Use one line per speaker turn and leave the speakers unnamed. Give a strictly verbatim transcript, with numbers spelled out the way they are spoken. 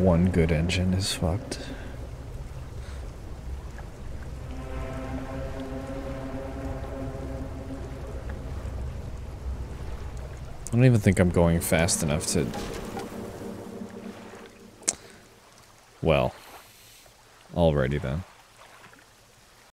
one good engine is fucked. I don't even think I'm going fast enough to... Well, alrighty then.